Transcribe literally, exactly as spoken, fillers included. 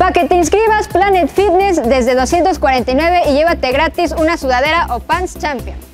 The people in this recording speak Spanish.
Para que te inscribas, Planet Fitness desde doscientos cuarenta y nueve y llévate gratis una sudadera o pants Champion.